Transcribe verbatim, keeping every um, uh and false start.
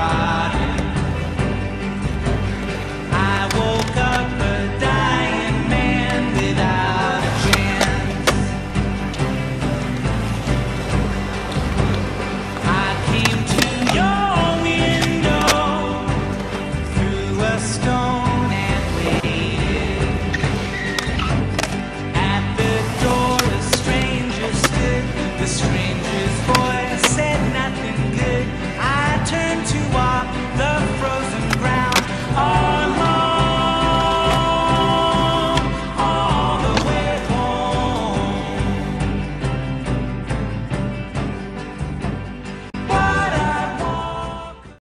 rotted. I woke up a dying man without a chance. I came to your window through a stone and waited. At the door a stranger stood. The stranger's voice said nothing good. I turned to